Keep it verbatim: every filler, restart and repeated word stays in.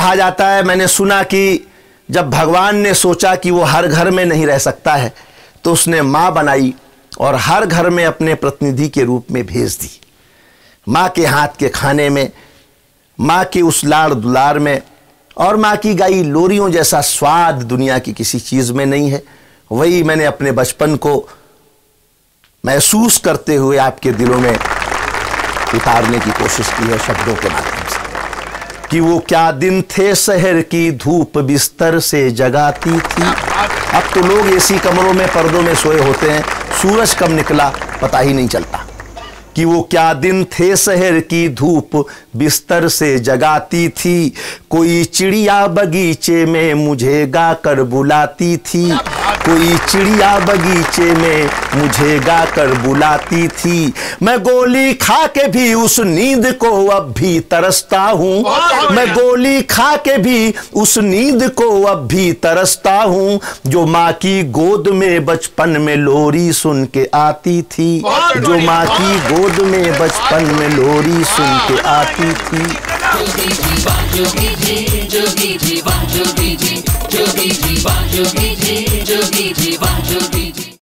कहा जाता है, मैंने सुना कि जब भगवान ने सोचा कि वो हर घर में नहीं रह सकता है तो उसने माँ बनाई और हर घर में अपने प्रतिनिधि के रूप में भेज दी। माँ के हाथ के खाने में, माँ के उस लाड़ दुलार में, और माँ की गाई लोरियों जैसा स्वाद दुनिया की किसी चीज़ में नहीं है। वही मैंने अपने बचपन को महसूस करते हुए आपके दिलों में उतारने की कोशिश की है शब्दों के माध्यम से कि वो क्या दिन थे शहर की धूप बिस्तर से जगाती थी। अब तो लोग एसी कमरों में पर्दों में सोए होते हैं, सूरज कब निकला पता ही नहीं चलता। कि वो क्या दिन थे शहर की धूप बिस्तर से जगाती थी, कोई चिड़िया बगीचे में मुझे गाकर बुलाती थी, कोई चिड़िया बगीचे में मुझे गाकर बुलाती थी। मैं गोली खा के भी उस नींद को अब भी तरसता हूँ, मैं गोली खा के भी उस नींद को अब भी तरसता हूँ, जो माँ की गोद में बचपन में लोरी सुन के आती थी, जो माँ की गोद में बचपन में लोरी सुन के आती थी। जोगी जी वाह जोगी जी, जोगी जी वाह जोगी जी, जोगी जी वाह जोगी